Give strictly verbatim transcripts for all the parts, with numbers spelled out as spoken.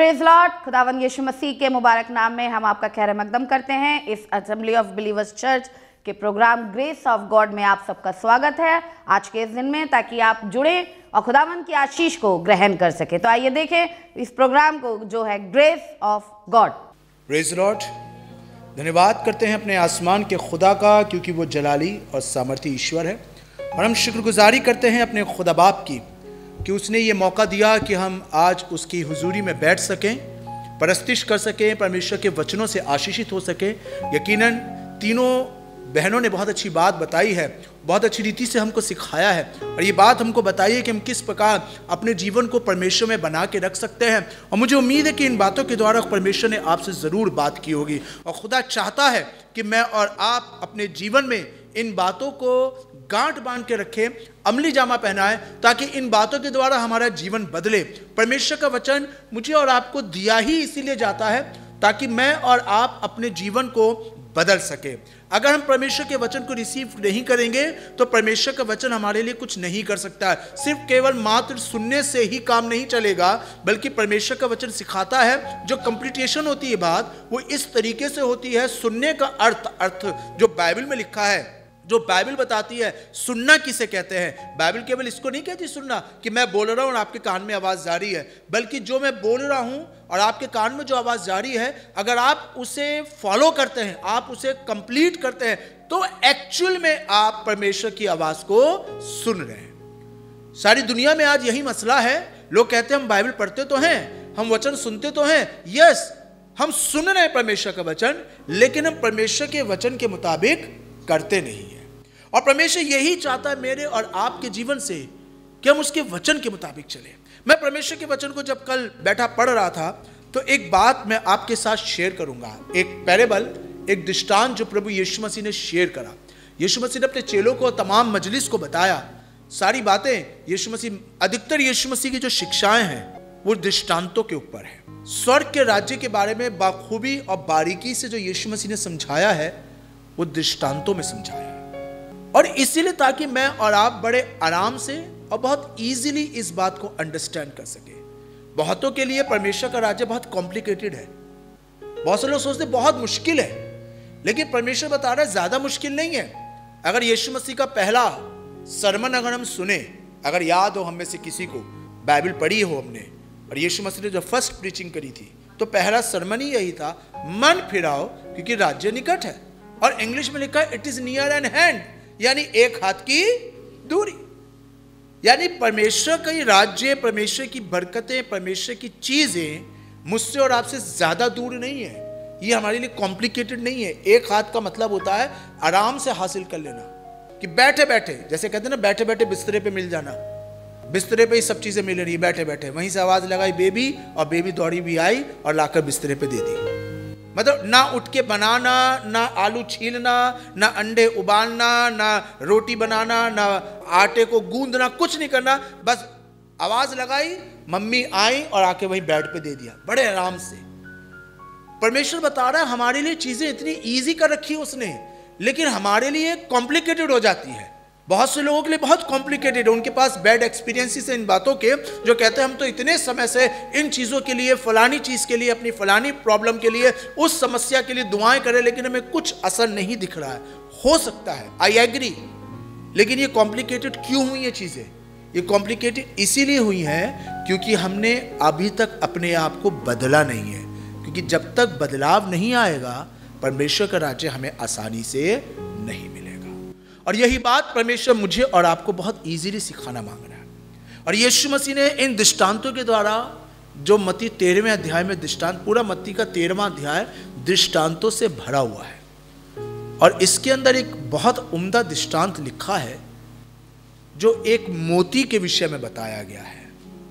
Praise Lord. खुदावंद यीशु मसीह के मुबारक नाम में हम आपका खैर मकदम करते हैं। इस असेंबली ऑफ बिलीवर्स चर्च के प्रोग्राम ग्रेस ऑफ गॉड में आप सबका स्वागत है आज के इस दिन में, ताकि आप जुड़े और खुदावंद की आशीष को ग्रहण कर सके। तो आइए देखें इस प्रोग्राम को जो है grace of God. Praise Lord. धन्यवाद करते हैं अपने आसमान के खुदा का, क्योंकि वो जलाली और सामर्थी ईश्वर है। और हम शुक्रगुजारी करते हैं अपने खुदा बाप की कि उसने ये मौका दिया कि हम आज उसकी हुजूरी में बैठ सकें, परस्तिश कर सकें, परमेश्वर के वचनों से आशीषित हो सकें। यकीनन तीनों बहनों ने बहुत अच्छी बात बताई है, बहुत अच्छी रीति से हमको सिखाया है, और ये बात हमको बताई है कि हम किस प्रकार अपने जीवन को परमेश्वर में बना के रख सकते हैं। और मुझे उम्मीद है कि इन बातों के द्वारा परमेश्वर ने आपसे ज़रूर बात की होगी, और खुदा चाहता है कि मैं और आप अपने जीवन में इन बातों को गांठ बांध के रखें, अमली जामा पहनाएं, ताकि इन बातों के द्वारा हमारा जीवन बदले। परमेश्वर का वचन मुझे और आपको दिया ही इसीलिए जाता है ताकि मैं और आप अपने जीवन को बदल सके। अगर हम परमेश्वर के वचन को रिसीव नहीं करेंगे तो परमेश्वर का वचन हमारे लिए कुछ नहीं कर सकता है। सिर्फ केवल मात्र सुनने से ही काम नहीं चलेगा, बल्कि परमेश्वर का वचन सिखाता है। जो कंप्लीटेशन होती है बात, वो इस तरीके से होती है। सुनने का अर्थ अर्थ जो बाइबल में लिखा है, जो बाइबल बताती है सुनना किसे कहते हैं। बाइबल केवल इसको नहीं कहती सुनना कि मैं बोल रहा हूं और आपके कान में आवाज जा रही है, बल्कि जो मैं बोल रहा हूं और आपके कान में जो आवाज जा रही है, अगर आप उसे फॉलो करते हैं, आप उसे कंप्लीट करते हैं, तो एक्चुअल में आप परमेश्वर की आवाज को सुन रहे हैं। सारी दुनिया में आज यही मसला है। लोग कहते हैं हम बाइबल पढ़ते तो हैं, हम वचन सुनते तो हैं। यस, हम सुन रहे हैं परमेश्वर का वचन, लेकिन हम परमेश्वर के वचन के मुताबिक करते नहीं है। और परमेश्वर यही चाहता है मेरे और आपके जीवन से कि हम उसके वचन के मुताबिक चलें। मैं परमेश्वर के वचन को जब कल बैठा पढ़ रहा था, तो एक बात मैं आपके साथ शेयर करूंगा। एक पैरेबल, एक दृष्टांत जो प्रभु यीशु मसीह ने शेयर करा। यीशु मसीह ने अपने चेलों को, तमाम मजलिस को बताया सारी बातें। यीशु मसीह, अधिकतर यीशु मसीह की जो शिक्षाएं हैं वो दृष्टांतों के ऊपर है। स्वर्ग के राज्य के बारे में बाखूबी और बारीकी से जो यीशु मसीह ने समझाया है, वो दृष्टांतों में समझाया है। और इसीलिए ताकि मैं और आप बड़े आराम से और बहुत इजीली इस बात को अंडरस्टैंड कर सके। बहुतों के लिए परमेश्वर का राज्य बहुत कॉम्प्लिकेटेड है। बहुत से लोग सोचते बहुत मुश्किल है, लेकिन परमेश्वर बता रहा है ज्यादा मुश्किल नहीं है। अगर यीशु मसीह का पहला सरमन अगर हम सुने, अगर याद हो हम में से किसी को, बाइबल पढ़ी हो हमने, और यीशु मसीह ने जो फर्स्ट प्रीचिंग करी थी, तो पहला सरमन ही यही था, मन फिराओ क्योंकि राज्य निकट है। और इंग्लिश में लिखा है it is near and hand, यानी एक हाथ की दूरी। यानी परमेश्वर का ही राज्य, परमेश्वर की बरकतें, परमेश्वर की चीजें मुझसे और आपसे ज्यादा दूर नहीं है। ये हमारे लिए कॉम्प्लिकेटेड नहीं है। एक हाथ का मतलब होता है आराम से हासिल कर लेना, कि बैठे बैठे, जैसे कहते हैं ना, बैठे बैठे बिस्तरे पे मिल जाना। बिस्तरे पे ही सब चीजें मिल रही, बैठे बैठे वहीं से आवाज लगाई बेबी, और बेबी दौड़ी भी आई और लाकर बिस्तरे पे दे दी। मतलब ना उठ के बनाना, ना आलू छीलना, ना अंडे उबालना, ना रोटी बनाना, ना आटे को गूंदना, कुछ नहीं करना। बस आवाज लगाई, मम्मी आई और आके वहीं बेड पे दे दिया, बड़े आराम से। परमेश्वर बता रहा है हमारे लिए चीजें इतनी इजी कर रखी है उसने, लेकिन हमारे लिए कॉम्प्लिकेटेड हो जाती है। बहुत से लोगों के लिए बहुत कॉम्प्लिकेटेड है। उनके पास बैड एक्सपीरियंसेस हैं इन बातों के, जो कहते हैं हम तो इतने समय से इन चीज़ों के लिए, फलानी चीज़ के लिए, अपनी फलानी प्रॉब्लम के लिए, उस समस्या के लिए दुआएं करें, लेकिन हमें कुछ असर नहीं दिख रहा है। हो सकता है, आई एग्री, लेकिन ये कॉम्प्लिकेटेड क्यों हुई ये चीज़ें? ये कॉम्प्लिकेटेड इसीलिए हुई हैं क्योंकि हमने अभी तक अपने आप को बदला नहीं है। क्योंकि जब तक बदलाव नहीं आएगा, परमेश्वर का राज्य हमें आसानी से नहीं मिलेगा। और यही बात परमेश्वर मुझे और आपको बहुत इजीली सिखाना मांग रहा है। और यीशु मसीह ने इन दृष्टांतों के द्वारा, जो मत्ती तेरहवें अध्याय में दृष्टांत, पूरा मत्ती का तेरहवां अध्याय दृष्टांतों से भरा हुआ है। और इसके अंदर एक बहुत उम्दा दृष्टांत लिखा है, जो एक मोती के विषय में बताया गया है,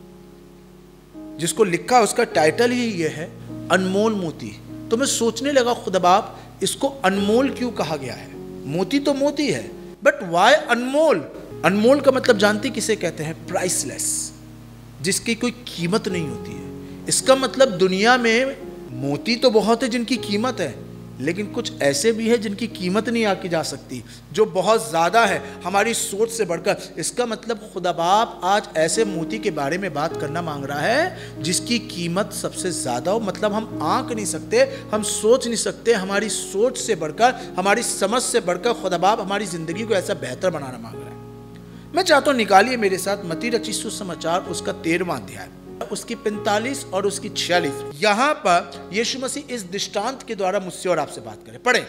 जिसको लिखा, उसका टाइटल ही ये है, अनमोल मोती। तो मैं सोचने लगा, खुदा बाप, इसको अनमोल क्यों कहा गया है? मोती तो मोती है, बट वाई अनमोल? अनमोल का मतलब जानते किसे कहते हैं? प्राइसलेस, जिसकी कोई कीमत नहीं होती है। इसका मतलब दुनिया में मोती तो बहुत है जिनकी कीमत है, लेकिन कुछ ऐसे भी है जिनकी कीमत नहीं आकी जा सकती, जो बहुत ज़्यादा है हमारी सोच से बढ़कर। इसका मतलब खुदा बाप आज ऐसे मोती के बारे में बात करना मांग रहा है जिसकी कीमत सबसे ज़्यादा हो। मतलब हम आंक नहीं सकते, हम सोच नहीं सकते, हमारी सोच से बढ़कर, हमारी समझ से बढ़कर खुदा बाप हमारी ज़िंदगी को ऐसा बेहतर बनाना मांग रहा है। मैं चाहता हूँ निकालिए मेरे साथ मत्ती रचित सुसमाचार उसका तेरहवां अध्याय, उसकी पैंतालीस और उसकी छियालीस। यहाँ पर यीशु मसीह इस दृष्टांत के द्वारा मुझसे और आपसे बात करें। पढ़े।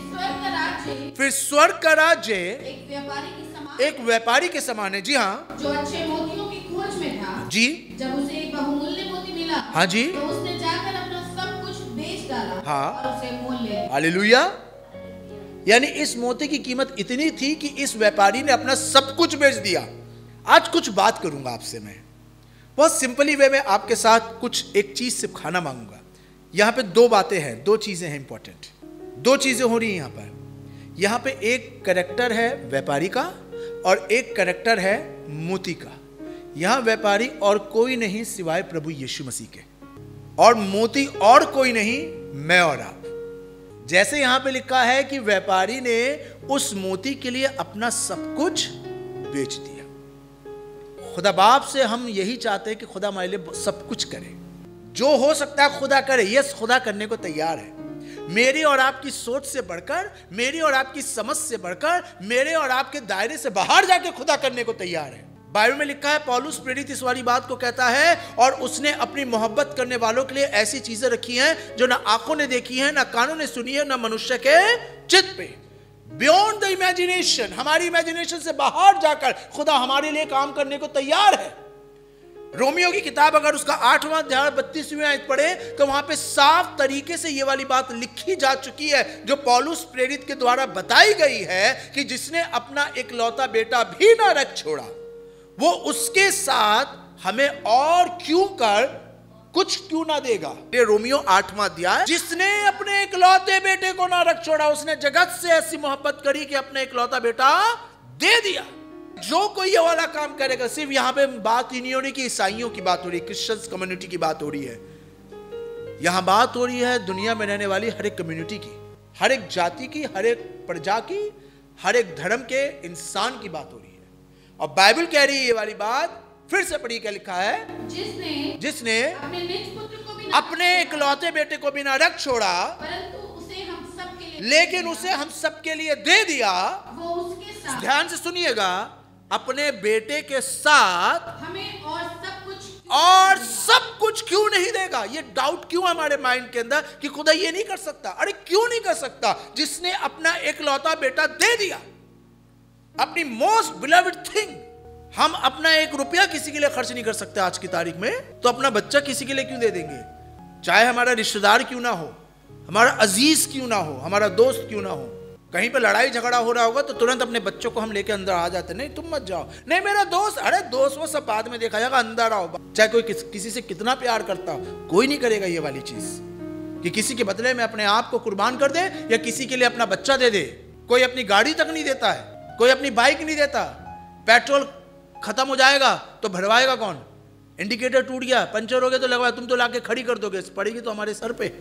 फिर स्वर्ग का राज्य एक व्यापारी के समान एक व्यापारी के समान है। जी हाँ, जो अच्छे मोतियों की खोज में था। जी। जब उसे एक बहुमूल्य मोती मिला, हाँ जी, तो उसने जाकर अपना सब कुछ बेच डाला, हाँ, और उसे मोल ले लिया। हालेलुया। यानी इस मोती की कीमत इतनी थी कि इस व्यापारी ने अपना सब कुछ बेच दिया। आज कुछ बात करूंगा आपसे, मैं बहुत सिंपली वे में आपके साथ कुछ एक चीज सिखाना मांगूंगा। यहाँ पे दो बातें हैं, दो चीजें हैं इंपॉर्टेंट, दो चीजें हो रही हैं यहाँ पर। यहाँ पे एक कैरेक्टर है व्यापारी का और एक कैरेक्टर है मोती का। यहाँ व्यापारी और कोई नहीं सिवाय प्रभु यीशु मसीह के, और मोती और कोई नहीं, मैं और आप। जैसे यहाँ पे लिखा है कि व्यापारी ने उस मोती के लिए अपना सब कुछ बेच दिया। खुदा बाप से हम यही चाहते हैं कि खुदा हमारे लिए सब कुछ करे, जो हो सकता है खुदा करे। यस, खुदा करने को तैयार है। मेरी और आपकी सोच से बढ़कर, मेरी और आपकी समझ से बढ़कर, मेरे और आपके दायरे से बाहर जाके खुदा करने को तैयार है। बाइबल में लिखा है, पौलुस प्रेरित इस वाली बात को कहता है, और उसने अपनी मोहब्बत करने वालों के लिए ऐसी चीजें रखी हैं जो ना आंखों ने देखी हैं, ना कानों ने सुनी है, ना मनुष्य के चित्त पे। बियॉन्ड द इमेजिनेशन, हमारी इमेजिनेशन से बाहर जाकर खुदा हमारे लिए काम करने को तैयार है। रोमियो की किताब अगर उसका आठवां अध्याय बत्तीसवीं आयत पढ़े तो वहां पे साफ तरीके से ये वाली बात लिखी जा चुकी है, जो पौलुस प्रेरित के द्वारा बताई गई है कि जिसने अपना इकलौता बेटा भी ना रख छोड़ा, वो उसके साथ हमें और क्यों कर कुछ क्यों ना देगा। ये रोमियो आठवां अध्याय, जिसने अपने इकलौते बेटे को ना रख छोड़ा, उसने जगत से ऐसी मोहब्बत करी कि अपने इकलौता बेटा दे दिया। जो कोई ये वाला काम करेगा, सिर्फ यहां पे बात ही नहीं हो रही कि ईसाइयों की बात हो रही है, क्रिश्चियंस कम्युनिटी की बात हो रही है। यहां बात हो रही है दुनिया में रहने वाली हर एक कम्युनिटी की, हर एक जाति की, हर एक प्रजा की, हर एक धर्म के इंसान की बात हो रही है। और बाइबल कह रही है ये वाली बात, फिर से पढ़िए क्या लिखा है, जिसने जिसने अपने निज पुत्र को भी अपने इकलौते बेटे को भी ना रख छोड़ा, परंतु उसे हम सब के लिए लेकिन उसे हम सब के लिए दे दिया। वो उसके साथ, ध्यान से सुनिएगा, अपने बेटे के साथ हमें और सब कुछ और सब कुछ क्यों नहीं देगा। ये डाउट क्यों हमारे माइंड के अंदर कि खुदा ये नहीं कर सकता। अरे क्यों नहीं कर सकता, जिसने अपना इकलौता बेटा दे दिया, अपनी मोस्ट बिलव्ड थिंग। हम अपना एक रुपया किसी के लिए खर्च नहीं कर सकते आज की तारीख में, तो अपना बच्चा किसी के लिए क्यों दे देंगे। चाहे हमारा रिश्तेदार क्यों ना हो, हमारा अजीज क्यों ना हो, हमारा दोस्त क्यों ना हो। कहीं पे लड़ाई झगड़ा हो रहा होगा तो तुरंत अपने बच्चों को हम लेके अंदर आ जाते, नहीं तुम मत जाओ, नहीं मेरा दोस्त, अरे दोस्त वो सब बाद में देखा जाएगा, अंदर आओ। चाहे कोई किस, किसी से कितना प्यार करता हो, कोई नहीं करेगा ये वाली चीज कि किसी के बदले में अपने आप को कुर्बान कर दे या किसी के लिए अपना बच्चा दे दे। कोई अपनी गाड़ी तक नहीं देता है, कोई अपनी बाइक नहीं देता। पेट्रोल खत्म हो जाएगा तो भरवाएगा कौन, इंडिकेटर टूट गया, पंचर हो गया तो लगवाया, तुम तो लाके खड़ी कर दोगे, पड़ेगी तो हमारे सर पे।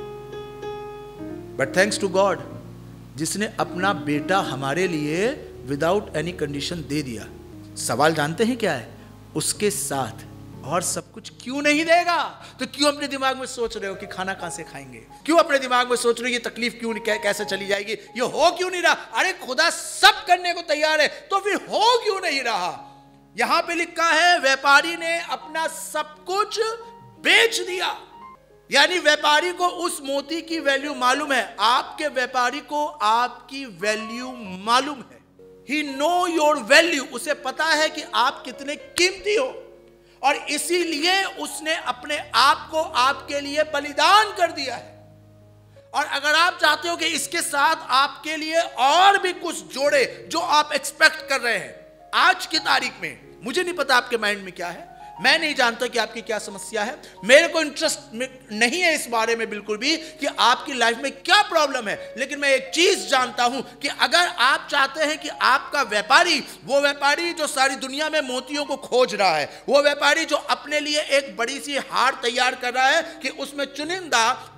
बट थैंक्स टू गॉड, जिसने अपना बेटा हमारे लिए विदाउट एनी कंडीशन दे दिया। सवाल जानते हैं क्या है, उसके साथ और सब कुछ क्यों नहीं देगा। तो क्यों अपने दिमाग में सोच रहे हो कि खाना कहां से खाएंगे, क्यों अपने दिमाग में सोच रहे हो ये तकलीफ क्यों कै, कैसे चली जाएगी, ये हो क्यों नहीं रहा। अरे खुदा सब करने को तैयार है, तो फिर हो क्यों नहीं रहा। यहां पे लिखा है व्यापारी ने अपना सब कुछ बेच दिया। यानी व्यापारी को उस मोती की वैल्यू मालूम है, आपके व्यापारी को आपकी वैल्यू मालूम है। ही नो योर वैल्यू, उसे पता है कि आप कितने कीमती हो, और इसीलिए उसने अपने आप को आपके लिए बलिदान कर दिया है। और अगर आप चाहते हो कि इसके साथ आपके लिए और भी कुछ जोड़े जो आप एक्सपेक्ट कर रहे हैं आज की तारीख में, मुझे नहीं पता आपके माइंड में क्या है, मैं नहीं जानता कि आपकी क्या समस्या है, मेरे को इंटरेस्ट नहीं है इस बारे में बिल्कुल भी कि आपकी लाइफ में क्या प्रॉब्लम है। लेकिन मैं एक चीज जानता हूं कि अगर आप चाहते हैं कि आपका व्यापारी, वो व्यापारी जो सारी दुनिया में मोतियों को खोज रहा है, वो व्यापारी जो अपने लिए एक बड़ी सी हार तैयार कर रहा है कि उसमें चुनिंदा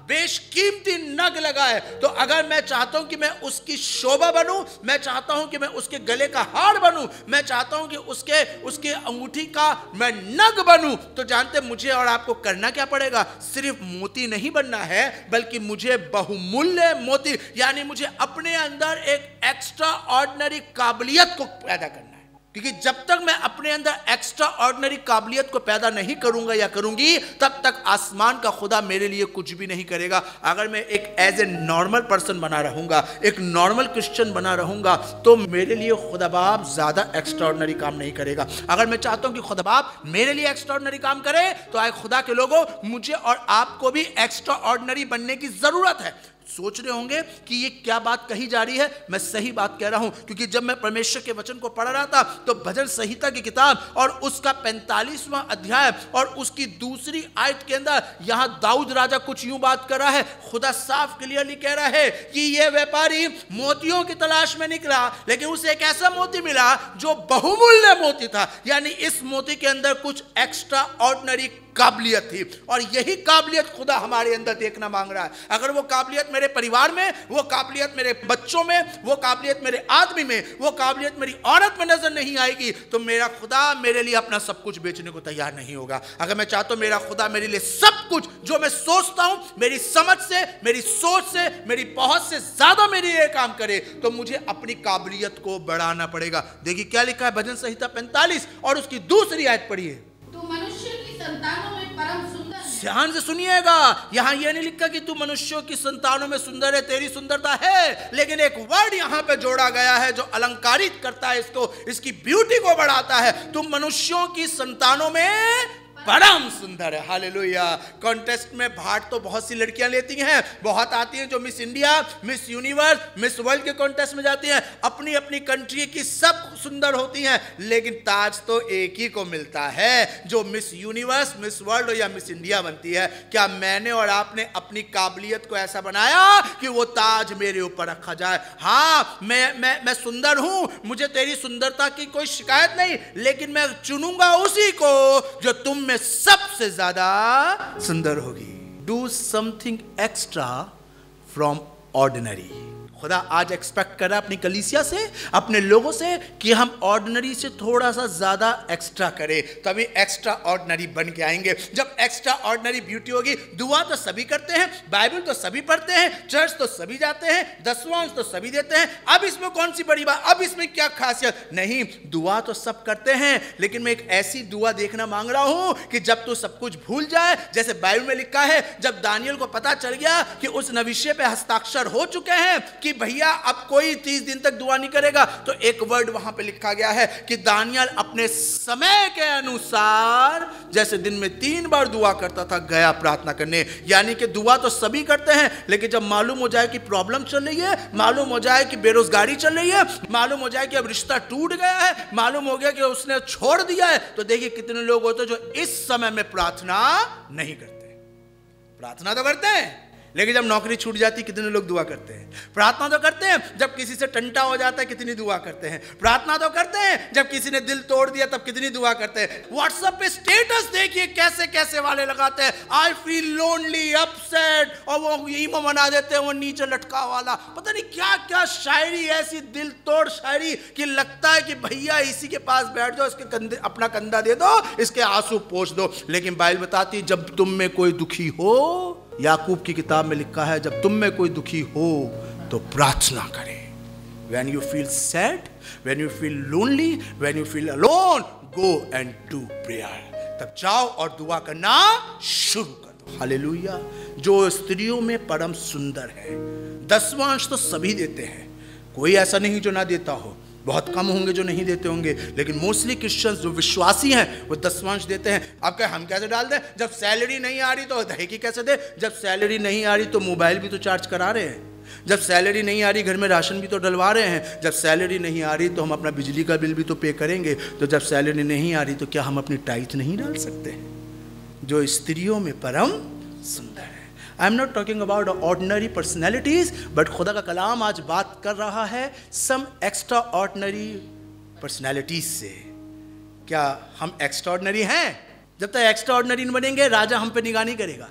बेशकीमती नग लगा है, तो अगर मैं चाहता हूं कि मैं उसकी शोभा बनूं, मैं चाहता हूं कि मैं उसके गले का हार बनूं, मैं चाहता हूं कि उसके उसके अंगूठी का मैं नग बनूं, तो जानते मुझे और आपको करना क्या पड़ेगा? सिर्फ मोती नहीं बनना है, बल्कि मुझे बहुमूल्य मोती, यानी मुझे अपने अंदर एक एक्स्ट्रा ऑर्डिनरी काबिलियत को पैदा करना है। क्योंकि जब तक मैं अपने अंदर एक्स्ट्रा ऑर्डिनरी काबिलियत को पैदा नहीं करूंगा या करूंगी, तब तक आसमान का खुदा मेरे लिए कुछ भी नहीं करेगा। अगर मैं एक एज ए नॉर्मल पर्सन बना रहूंगा, एक नॉर्मल क्रिश्चियन बना रहूंगा, तो मेरे लिए खुदा बाप ज्यादा एक्स्ट्रा ऑर्डिनरी काम नहीं करेगा। अगर मैं चाहता हूं कि खुदा बाप मेरे लिए एक्स्ट्रा ऑर्डिनरी काम करे, तो आए खुदा के लोगों, मुझे और आपको भी एक्स्ट्रा ऑर्डिनरी बनने की जरूरत है। सोच रहे होंगे कि ये क्या बात कही जा रही है। मैं सही बात कह रहा हूं, क्योंकि जब मैं परमेश्वर के वचन को पढ़ रहा था, तो भजन संहिता की किताब और उसका पैंतालीसवां अध्याय और उसकी दूसरी आयत के अंदर यहां दाऊद राजा कुछ यूं बात कर रहा है। खुदा साफ क्लियरली कह रहा है कि यह व्यापारी मोतियों की तलाश में निकला, लेकिन उसे एक ऐसा मोती मिला जो बहुमूल्य मोती था, यानी इस मोती के अंदर कुछ एक्स्ट्रा ऑर्डिनरी काबिलियत थी। और यही काबिलियत खुदा हमारे अंदर देखना मांग रहा है। अगर वो काबिलियत मेरे परिवार में, वो काबिलियत मेरे बच्चों में, वो काबिलियत मेरे आदमी में, वो काबिलियत मेरी औरत में नजर नहीं आएगी, तो मेरा खुदा मेरे लिए अपना सब कुछ बेचने को तैयार नहीं होगा। अगर मैं चाहता हूं मेरा खुदा मेरे लिए सब कुछ जो मैं सोचता हूं, मेरी समझ से, मेरी सोच से, मेरी पहुंच से ज्यादा मेरे लिए काम करे, तो मुझे अपनी काबिलियत को बढ़ाना पड़ेगा। देखिए क्या लिखा है भजन संहिता पैंतालीस और उसकी दूसरी आयत पढ़िए। तू मनुष्य की संतानों में परम सुंदर है। ध्यान से सुनिएगा, यहां यह नहीं लिखा कि तू मनुष्यों की संतानों में सुंदर है, तेरी सुंदरता है, लेकिन एक वर्ड यहां पे जोड़ा गया है जो अलंकारित करता है इसको, इसकी ब्यूटी को बढ़ाता है। तू मनुष्यों की संतानों में परम सुंदर है। हालेलुया। कॉन्टेस्ट में भाग तो बहुत सी लड़कियां लेती हैं, बहुत आती हैं जो Miss India, Miss Universe, Miss World के कॉन्टेस्ट में जाती हैं, अपनी अपनी कंट्री की सब सुंदर होती हैं, लेकिन ताज तो एक ही को मिलता है जो मिस यूनिवर्स, मिस वर्ल्ड या मिस इंडिया बनती है। क्या मैंने और आपने अपनी काबिलियत को ऐसा बनाया कि वो ताज मेरे ऊपर रखा जाए? हाँ, मैं मैं मैं सुंदर हूं, मुझे तेरी सुंदरता की कोई शिकायत नहीं, लेकिन मैं चुनूंगा उसी को जो तुम सबसे ज्यादा सुंदर होगी। Do something extra from ordinary. खुदा आज एक्सपेक्ट कर रहा है अपनी कलीसिया से, अपने लोगों से, कि हम ऑर्डिनरी से थोड़ा सा ज्यादा एक्स्ट्रा करें, तभी एक्स्ट्रा ऑर्डिनरी बन के आएंगे। जब एक्स्ट्रा ऑर्डिनरी ब्यूटी होगी, दुआ तो सभी करते हैं, बाइबल तो सभी पढ़ते हैं, चर्च तो सभी जाते हैं, दसवां तो सभी देते हैं, अब इसमें कौन सी बड़ी बात, अब इसमें क्या खासियत? नहीं, दुआ तो सब करते हैं, लेकिन मैं एक ऐसी दुआ देखना मांग रहा हूं कि जब तू सब कुछ भूल जाए, जैसे बाइबल में लिखा है, जब दानियल को पता चल गया कि उस नविश्य पे हस्ताक्षर हो चुके हैं कि भैया अब कोई तीस दिन तक दुआ नहीं करेगा, तो एक वर्ड वहां पे लिखा गया है कि दानियल अपने समय के अनुसार, जैसे दिन में तीन बार दुआ करता था, गया प्रार्थना करने। यानी कि दुआ तो सभी करते हैं, लेकिन जब मालूम हो जाए कि प्रॉब्लम चल रही है, मालूम हो जाए कि बेरोजगारी चल रही है, मालूम हो जाए कि अब रिश्ता टूट गया है, मालूम हो गया कि उसने छोड़ दिया है, तो देखिए कितने लोग होते हैं जो इस समय में प्रार्थना नहीं करते। प्रार्थना तो करते हैं, लेकिन जब नौकरी छूट जाती कितने लोग दुआ करते हैं। प्रार्थना तो करते हैं जब किसी से टंटा हो जाता है, कितनी दुआ करते हैं। प्रार्थना तो करते हैं जब किसी ने दिल तोड़ दिया, तब कितनी दुआ करते हैं। व्हाट्सएप पे स्टेटस देखिए कैसे कैसे वाले लगाते हैं, आई फील लोनली, अपसेट, और वो ईमो बना देते हैं, वो नीचे लटका वाला, पता नहीं क्या क्या शायरी, ऐसी दिल तोड़ शायरी कि लगता है कि भैया इसी के पास बैठ जाओ, इसके कंधे अपना कंधा दे दो, इसके आंसू पोंछ दो। लेकिन बाइबल बताती है जब तुम में कोई दुखी हो, याकूब की किताब में लिखा है, जब तुम में कोई दुखी हो तो प्रार्थना करें। When you feel sad, when you feel lonely, when you feel alone, go and do prayer. तब जाओ और दुआ करना शुरू कर दो। हालेलुया। जो स्त्रियों में परम सुंदर है, दसवां अंश तो सभी देते हैं, कोई ऐसा नहीं जो ना देता हो, बहुत कम होंगे जो नहीं देते होंगे, लेकिन मोस्टली क्रिश्चियंस जो विश्वासी हैं वो दसवांश देते हैं। अब क्या हम कैसे डाल दें? जब सैलरी नहीं आ रही तो दहेगी कैसे दे? जब सैलरी नहीं आ रही तो मोबाइल भी तो चार्ज करा रहे हैं, जब सैलरी नहीं आ रही घर में राशन भी तो डलवा रहे हैं, जब सैलरी नहीं आ रही तो हम अपना बिजली का बिल भी तो पे करेंगे, तो जब सैलरी नहीं आ रही तो क्या हम अपनी टाइट नहीं डाल सकते हैं? जो स्त्रियों में परम सुंदर है। I am not talking about ordinary personalities, but खुदा का कलाम आज बात कर रहा है सम एक्स्ट्रा ऑर्डिनरी पर्सनैलिटीज से। क्या हम एक्स्ट्रा ऑर्डिनरी हैं? जब तक एक्स्ट्रा ऑर्डिनरी नहीं बनेंगे, राजा हम पे निगाह नहीं करेगा।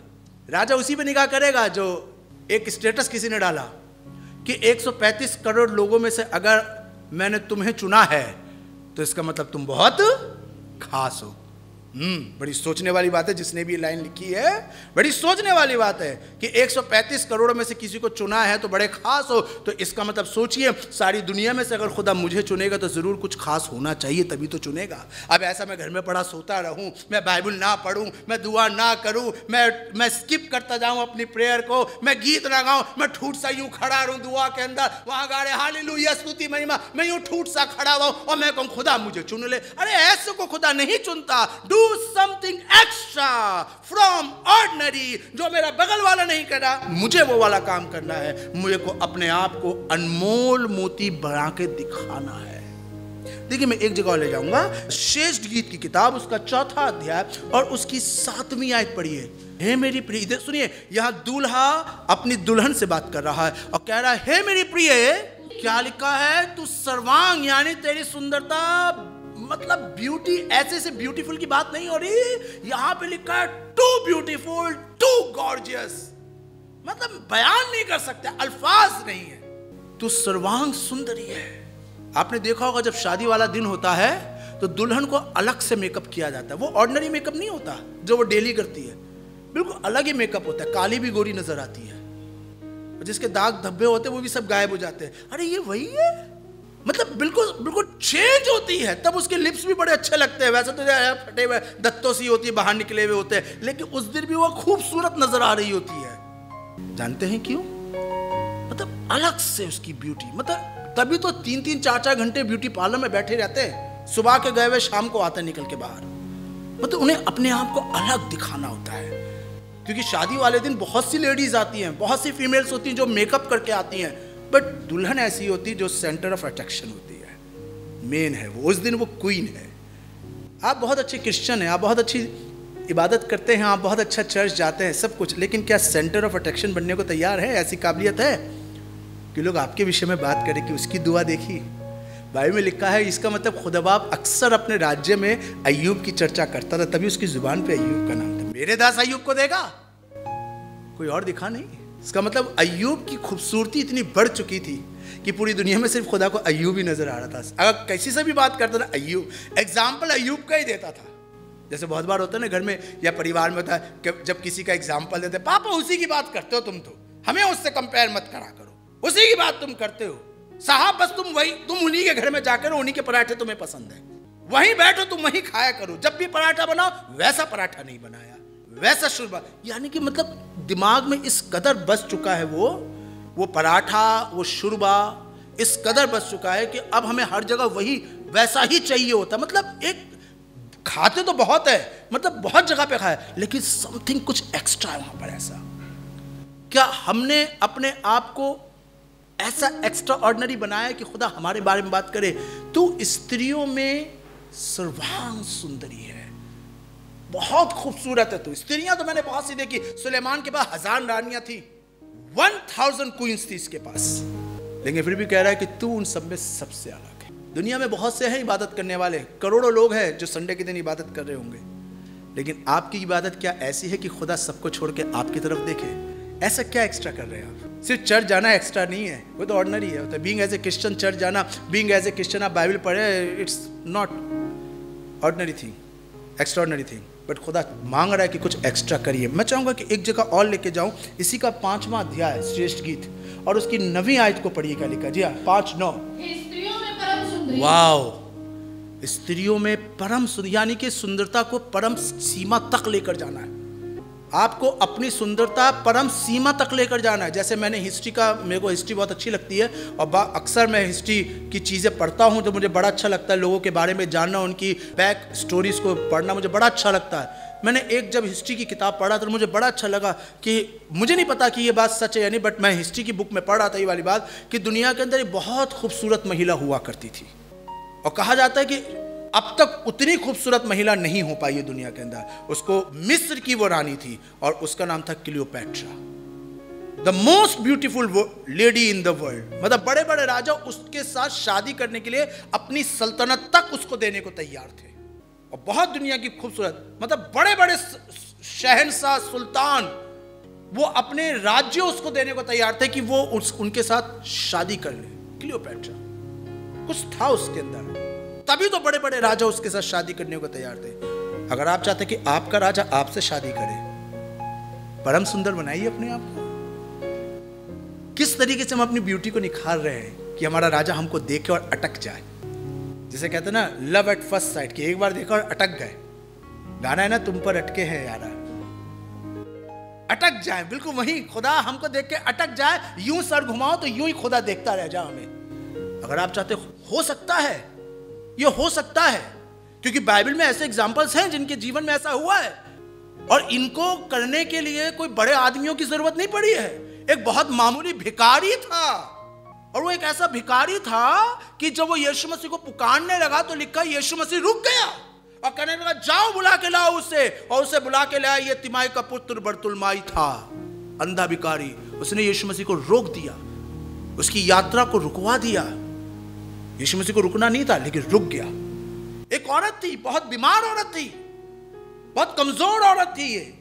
राजा उसी पे निगाह करेगा जो एक स्टेटस किसी ने डाला कि एक सौ पैंतीस करोड़ लोगों में से अगर मैंने तुम्हें चुना है तो इसका मतलब तुम बहुत खास हो। हम्म बड़ी सोचने वाली बात है, जिसने भी लाइन लिखी है बड़ी सोचने वाली बात है कि एक सौ पैंतीस करोड़ में से किसी को चुना है तो बड़े खास हो। तो इसका मतलब सोचिए, सारी दुनिया में से अगर खुदा मुझे चुनेगा तो जरूर कुछ खास होना चाहिए, तभी तो चुनेगा। अब ऐसा मैं घर में पड़ा सोता रहूं, मैं बाइबल ना पढूं, मैं दुआ ना करूं, मैं मैं स्किप करता जाऊं अपनी प्रेयर को, मैं गीत ना गाऊं, मैं ठूठ सा यूं खड़ा रहूं दुआ के अंदर, वहां गा रहे हालेलुया स्तुति महिमा, मैं यूं ठूठ सा खड़ा हुआ और मैं कहूं खुदा मुझे चुन ले। अरे ऐसे को खुदा नहीं चुनता। Do something extra from ordinary, जो मेरा बगल वाला नहीं कर रहा मुझे वो वाला काम करना है। मुझे को अपने आप को अनमोल मोती बना के दिखाना है। देखिए मैं एक जगह ले जाऊंगा, श्रेष्ठ गीत की किताब उसका चौथा अध्याय और उसकी सातवीं आयत पढ़िए। हे मेरी प्रिय, इधर सुनिए, यहां दूल्हा अपनी दुल्हन से बात कर रहा है और कह रहा है हे मेरी प्रिय, क्या लिखा है, तू सर्वांग यानी तेरी सुंदरता, मतलब ब्यूटी, ऐसे से ब्यूटीफुल की बात नहीं हो रही, यहां पे लिखा है टू ब्यूटीफुल टू गॉर्जियस, मतलब बयान नहीं कर सकते, अल्फाज नहीं है, तू सर्वांग सुंदरी है। आपने देखा होगा जब शादी वाला दिन होता है तो दुल्हन को अलग से मेकअप किया जाता है। वो ऑर्डिनरी मेकअप नहीं होता जो वो डेली करती है, बिल्कुल अलग ही मेकअप होता है। काली भी गोरी नजर आती है, जिसके दाग धब्बे होते हैं वो भी सब गायब हो जाते हैं। अरे ये वही है, मतलब बिल्कुल बिल्कुल चेंज होती है। तब उसके लिप्स भी बड़े अच्छे लगते हैं, वैसे तो फटे हुए दत्तों सी होती है, बाहर निकले हुए होते हैं, लेकिन उस दिन भी वो खूबसूरत नजर आ रही होती है। जानते हैं क्यों? मतलब अलग से उसकी ब्यूटी, मतलब तभी तो तीन तीन चार चार घंटे ब्यूटी पार्लर में बैठे रहते हैं, सुबह के गए हुए शाम को आते निकल के बाहर। मतलब उन्हें अपने आप को अलग दिखाना होता है, क्योंकि शादी वाले दिन बहुत सी लेडीज आती हैं, बहुत सी फीमेल्स होती हैं जो मेकअप करके आती हैं, बट दुल्हन ऐसी होती है जो सेंटर ऑफ अट्रैक्शन होती है, मेन है वो, उस दिन वो क्वीन है। आप बहुत अच्छे क्रिश्चियन हैं, आप बहुत अच्छी इबादत करते हैं, आप बहुत अच्छा चर्च जाते हैं, सब कुछ, लेकिन क्या सेंटर ऑफ अट्रैक्शन बनने को तैयार है? ऐसी काबिलियत है कि लोग आपके विषय में बात करें कि उसकी दुआ देखी। बाइबल में लिखा है, इसका मतलब खुदा बाप अक्सर अपने राज्य में अय्यूब की चर्चा करता था, तभी उसकी जुबान पे अय्यूब का नाम था। मेरे दास अय्यूब को देगा, कोई और दिखा नहीं। इसका मतलब अय्यूब की खूबसूरती इतनी बढ़ चुकी थी कि पूरी दुनिया में सिर्फ खुदा को अय्यूब ही नजर आ रहा था। अगर किसी से भी बात करता था अय्यूब, एग्जाम्पल अय्यूब का ही देता था। जैसे बहुत बार होता है ना घर में या परिवार में होता है कि जब किसी का एग्जाम्पल देते, पापा उसी की बात करते हो तुम, तो हमें उससे कंपेयर मत करा करो, उसी की बात तुम करते हो साहब, बस तुम वही, तुम उन्हीं के घर में जाकर उन्हीं के पराठे तुम्हें पसंद है, वहीं बैठो तुम वहीं खाया करो, जब भी पराठा बनाओ वैसा पराठा नहीं बनाया, वैसा शुरबा। यानी कि मतलब दिमाग में इस कदर बस चुका है वो वो पराठा, वो शुरबा इस कदर बस चुका है कि अब हमें हर जगह वही वैसा ही चाहिए होता। मतलब एक खाते तो बहुत है, मतलब बहुत जगह पे खाए, लेकिन समथिंग कुछ एक्स्ट्रा है वहां पर। ऐसा क्या हमने अपने आप को ऐसा एक्स्ट्रा ऑर्डिनरी बनाया कि खुदा हमारे बारे में बात करे, तू स्त्रियों में सर्वांग सुंदरी है, बहुत खूबसूरत है तू। स्त्रियां तो मैंने बहुत सी देखी, सुलेमान के पास हजार रानियां थी, वन थाउजेंड क्वींस थी इसके पास, लेकिन फिर भी कह रहा है कि तू उन सब में सबसे अलग है। दुनिया में बहुत से हैं इबादत करने वाले, करोड़ों लोग हैं जो संडे के दिन इबादत कर रहे होंगे, लेकिन आपकी इबादत क्या ऐसी है कि खुदा सबको छोड़ के आपकी तरफ देखे? ऐसा क्या एक्स्ट्रा कर रहे हैं आप? सिर्फ चर्च जाना एक्स्ट्रा नहीं है, वो तो ऑर्डिनरी है। Being as a Christian church जाना, बीइंग एज ए क्रिश्चियन आप बाइबल पढ़े, it's not ordinary thing, extraordinary thing, but खुदा मांग रहा है कि कुछ एक्स्ट्रा करिए। मैं चाहूंगा कि एक जगह और लेके जाऊं, इसी का पांचवा अध्याय श्रेष्ठ गीत और उसकी नवीं आयत को पढ़िएगा। लिखा जी हाँ, पांच नौ। वाओ, स्त्रियों में परम सुंदर, यानी कि सुंदरता को परम सीमा तक लेकर जाना है। आपको अपनी सुंदरता परम सीमा तक लेकर जाना है। जैसे मैंने हिस्ट्री का, मेरे को हिस्ट्री बहुत अच्छी लगती है और अक्सर मैं हिस्ट्री की चीज़ें पढ़ता हूँ तो मुझे बड़ा अच्छा लगता है, लोगों के बारे में जानना, उनकी बैक स्टोरीज को पढ़ना मुझे बड़ा अच्छा लगता है। मैंने एक जब हिस्ट्री की किताब पढ़ा तो मुझे बड़ा अच्छा लगा कि मुझे नहीं पता कि ये बात सच है या नहीं, बट मैं हिस्ट्री की बुक में पढ़ रहा था ये वाली बात कि दुनिया के अंदर एक बहुत खूबसूरत महिला हुआ करती थी और कहा जाता है कि अब तक उतनी खूबसूरत महिला नहीं हो पाई है दुनिया के अंदर। उसको मिस्र की वो रानी थी और उसका नाम था Cleopatra, the most beautiful lady in the world. मतलब बड़े बड़े राजा उसके साथ शादी करने के लिए अपनी सल्तनत तक उसको देने को तैयार थे और बहुत दुनिया की खूबसूरत, मतलब बड़े बड़े शहंशाह सुल्तान वो अपने राज्य उसको देने को तैयार थे कि वो उस, उनके साथ शादी कर ले। क्लियोपैट्रा, कुछ था उसके अंदर, तभी तो बड़े बड़े राजा उसके साथ शादी करने को तैयार थे। अगर आप चाहते कि आपका राजा आपसे शादी करे, परम सुंदर बनाइए अपने आप को। किस तरीके से हम अपनी ब्यूटी को निखार रहे हैं कि हमारा राजा हमको देखे और अटक जाए। जिसे कहते हैं ना, लव एट फर्स्ट साइट, कि एक बार देखा और अटक गए। गाना है ना, तुम पर अटके हैं यारा, अटक जाए। बिल्कुल वही, खुदा हमको देख के अटक जाए। यूं सर घुमाओ तो यूं ही खुदा देखता रह जाए हमें। अगर आप चाहते, हो सकता है, ये हो सकता है, क्योंकि बाइबल में ऐसे एग्जाम्पल्स हैं जिनके जीवन में ऐसा हुआ है, और इनको करने के लिए कोई बड़े आदमियों की जरूरत नहीं पड़ी है। एक बहुत मामूली भिखारी था, और वो एक ऐसा भिखारी था कि जब वो यीशु मसीह को पुकारने लगा तो लिखा यीशु मसीह रुक गया और कहने लगा, जाओ बुला के लाओ उसे। और उसे बुला के लाया। ये तिमाई का पुत्र बरतुलमाई था, अंधा भिखारी। उसने यीशु मसीह को रोक दिया, उसकी यात्रा को रुकवा दिया। यीशु मसीह को रुकना नहीं था, लेकिन रुक गया। एक औरत थी, बहुत बीमार औरत थी, बहुत कमजोर औरत थी ये।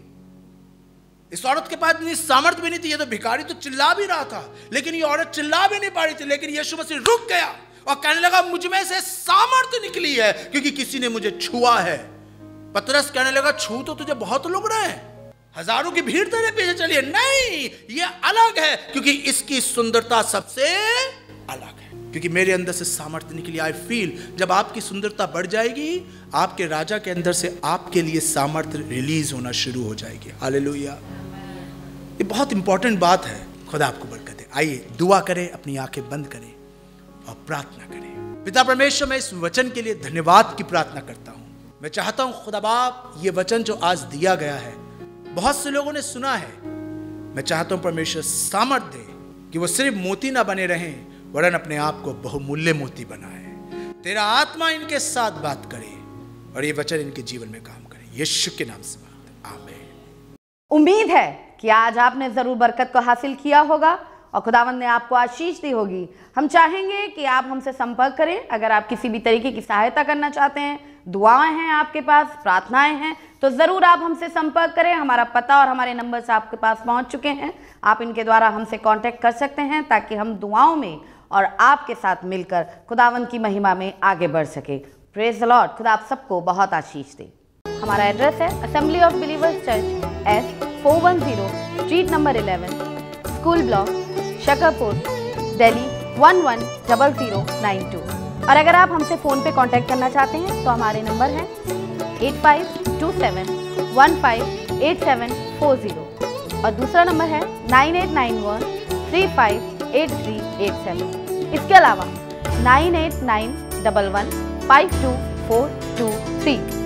इस औरत के पास इतनी सामर्थ्य भी नहीं थी। ये तो भिखारी तो चिल्ला भी रहा था, लेकिन ये औरत चिल्ला भी नहीं पा रही थी। लेकिन यीशु मसीह रुक गया और कहने लगा, मुझ में से सामर्थ्य निकली है क्योंकि किसी ने मुझे छुआ है। पतरस कहने लगा, छू तो तुझे बहुत लोग रहे हैं, हजारों की भीड़ तेरे पीछे चली है। नहीं, ये अलग है क्योंकि इसकी सुंदरता सबसे अलग है, क्योंकि मेरे अंदर से सामर्थ्य निकली। आई फील जब आपकी सुंदरता बढ़ जाएगी, आपके राजा के अंदर से आपके लिए सामर्थ्य रिलीज होना शुरू हो जाएगी। हालेलुया। ये बहुत इंपॉर्टेंट बात है। खुदा आपको बरकत दे। आइए दुआ करें, अपनी आंखें बंद करें और प्रार्थना करें। पिता परमेश्वर, मैं इस वचन के लिए धन्यवाद की प्रार्थना करता हूं। मैं चाहता हूं खुदा बाप, ये वचन जो आज दिया गया है, बहुत से लोगों ने सुना है। मैं चाहता हूं परमेश्वर सामर्थ्य दे कि वो सिर्फ मोती ना बने रहें, वरन अपने आप को बहुमूल्य मोती बनाए। तेरा आत्मा इनके साथ बात करे और ये वचन इनके जीवन में काम करे। यीशु के नाम से बात, आमीन। उम्मीद है कि आज आपने जरूर बरकत को हासिल किया होगा और खुदावंद ने आपको आशीष दी होगी। हम चाहेंगे कि आप हमसे संपर्क करें। अगर आप किसी भी तरीके की सहायता करना चाहते हैं, दुआएं हैं आपके पास, प्रार्थनाएं हैं, तो ज़रूर आप हमसे संपर्क करें। हमारा पता और हमारे नंबर्स आपके पास पहुंच चुके हैं। आप इनके द्वारा हमसे कांटेक्ट कर सकते हैं ताकि हम दुआओं में और आपके साथ मिलकर खुदावंद की महिमा में आगे बढ़ सके। Praise the Lord. खुदा आप सबको बहुत आशीष दे। हमारा एड्रेस है assembly of believers church, S four one zero street number eleven, school block, Shakarpur, Delhi one one double zero nine two. और अगर आप हमसे फ़ोन पे कांटेक्ट करना चाहते हैं तो हमारे नंबर हैं eight five two seven one five eight seven four zero और दूसरा नंबर है nine eight nine one three five eight three eight seven. इसके अलावा nine eight nine double one five two four two three.